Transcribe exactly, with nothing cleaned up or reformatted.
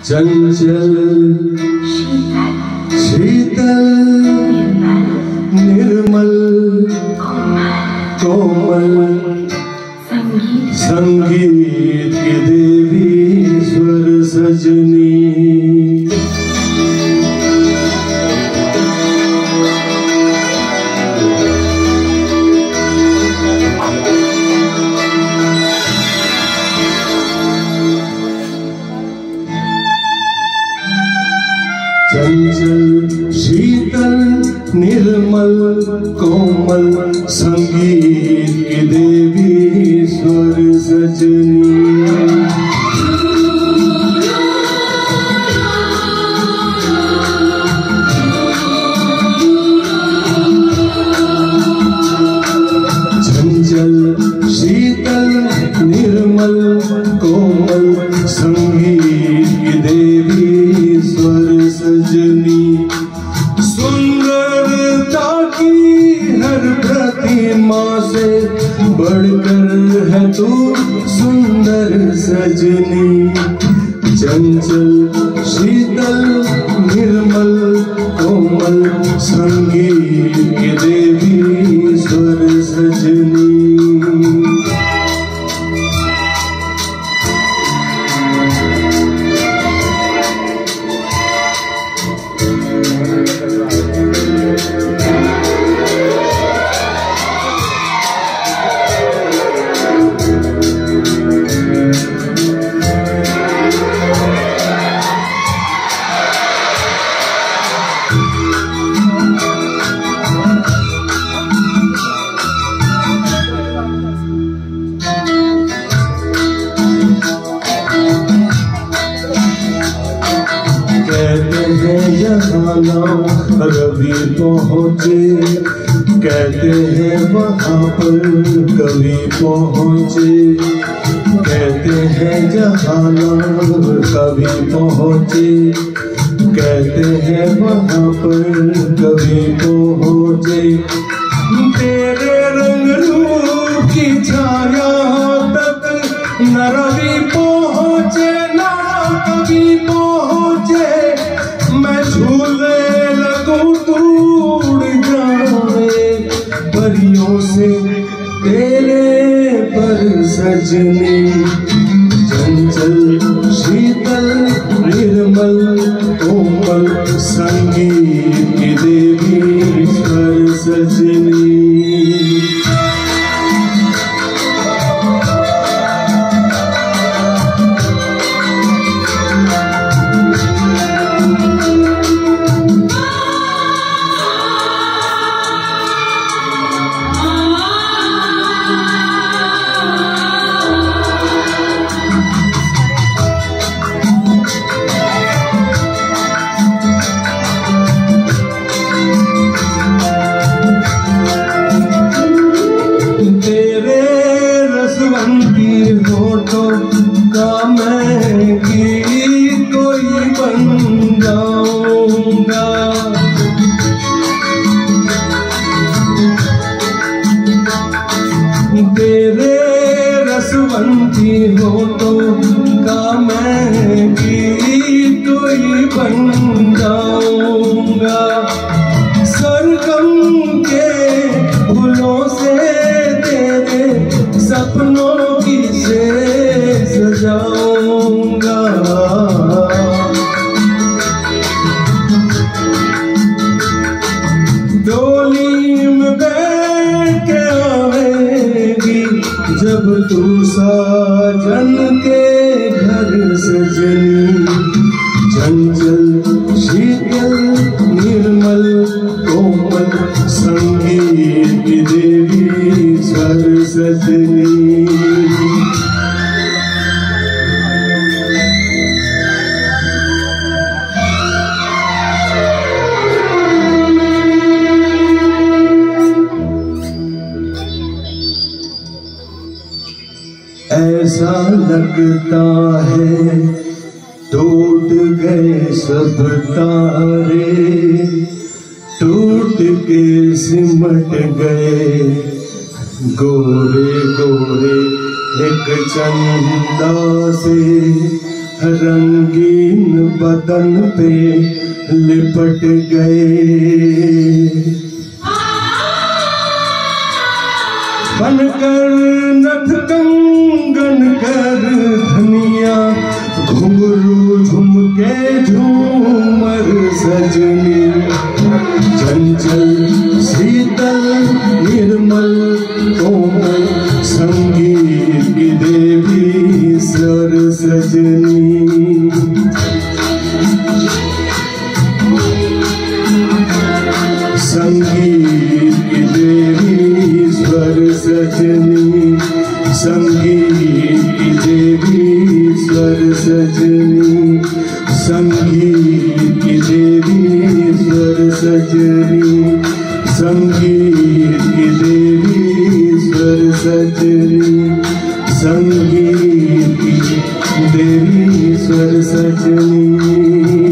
चंचल शीतल निर्मल कोमल संगीत की देवी स्वर सजनी। चंचल शीतल निर्मल कोमल संगीत की देवी स्वर सजनी। चंचल शीतल निर्मल कोमल संगीत की देवी स्वर सजनी। सुंदरता की हर प्रतिमा से बढ़कर है तू सुंदर सजनी। चंचल शीतल निर्मल कोमल संगीत की देवी स्वर सजनी। रवि पहुँचे कहते हैं वहाँ पर कवि पहुँचे। कहते हैं जहाना कवि पहुँचे कहते हैं वहाँ पर कवि पहुँचे। तेरे रंग रूप की छाया तक न रवि पहुँचे न कवि पहुँचे। मैं झूले लगूं तू उड़ जाए परियों से तेरे पर सजनी। चंचल शीतल निर्मल कोमल संगीत की देवी स्वर सजनी। का मैं गीत कोई बन जाऊंगा। तेरे रसवंती होठों का मैं गीत कोई बन जाऊंगा। सरगम के फूलों से तेरे सपनों की से सजाऊंगा। डोली में बैठ के आवेगी जब तू साजन के घर सजनी। चंचल शीतल निर्मल कोमल संगीत की देवी स्वर सजनी। ऐसा लगता है टूट गए सब तारे, टूट के सिमट गए गोरे गोरे एक चंदा से। रंगीन बदन पे लिपट गए। बनकर नथ कंगन कर धनिया घुंघरू झुमके झूमर सजनी, चंचल शीतल निर्मल कोमल संगीत की देवी स्वर सजनी। संगीत की देवी स्वर सजनी, संगीत की देवी स्वर सजनी, संगीत की देवी स्वर सजनी, संगीत की देवी स्वर सजनी, संगीत की देवी स्वर सजनी।